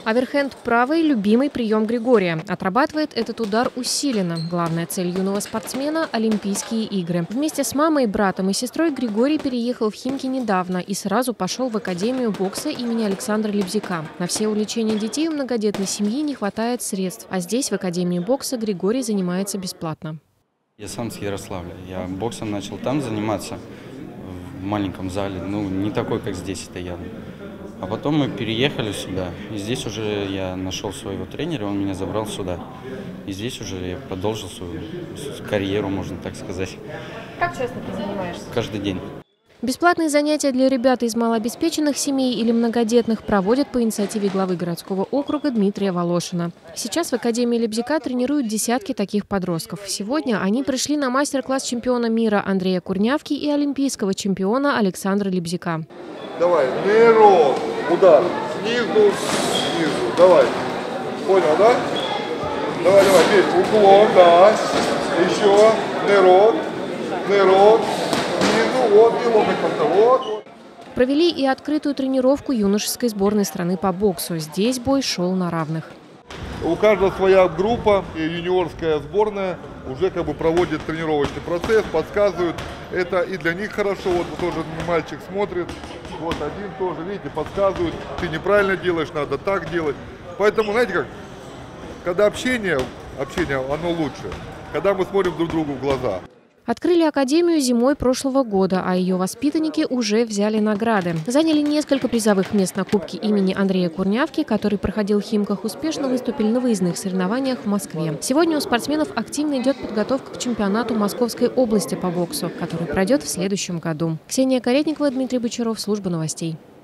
Оверхенд правый – любимый прием Григория. Отрабатывает этот удар усиленно. Главная цель юного спортсмена – Олимпийские игры. Вместе с мамой, братом и сестрой Григорий переехал в Химки недавно и сразу пошел в Академию бокса имени Александра Лебзяка. На все увлечения детей у многодетной семьи не хватает средств. А здесь, в Академии бокса, Григорий занимается бесплатно. Я сам с Ярославля. Я боксом начал там заниматься, в маленьком зале. Ну, не такой, как здесь это явно. А потом мы переехали сюда, и здесь уже я нашел своего тренера, он меня забрал сюда. И здесь уже я продолжил свою карьеру, можно так сказать. Как часто ты занимаешься? Каждый день. Бесплатные занятия для ребят из малообеспеченных семей или многодетных проводят по инициативе главы городского округа Дмитрия Волошина. Сейчас в Академии Лебзяка тренируют десятки таких подростков. Сегодня они пришли на мастер-класс чемпиона мира Андрея Курнявки и олимпийского чемпиона Александра Лебзяка. Давай, нейрон, удар, снизу, давай. Понял, да? Давай, бей, уклон, да. Еще, нейрон, снизу, вот, и локоть как-то, вот. Провели и открытую тренировку юношеской сборной страны по боксу. Здесь бой шел на равных. У каждого своя группа, и юниорская сборная уже как бы проводит тренировочный процесс, подсказывают. Это и для них хорошо, вот тоже мальчик смотрит, вот один тоже, видите, подсказывают, ты неправильно делаешь, надо так делать. Поэтому, знаете как, когда общение оно лучше, когда мы смотрим друг другу в глаза. Открыли академию зимой прошлого года, а ее воспитанники уже взяли награды. Заняли несколько призовых мест на Кубке имени Андрея Курнявки, который проходил в Химках, успешно выступили на выездных соревнованиях в Москве. Сегодня у спортсменов активно идет подготовка к чемпионату Московской области по боксу, который пройдет в следующем году. Ксения Каретникова, Дмитрий Бочаров, служба новостей.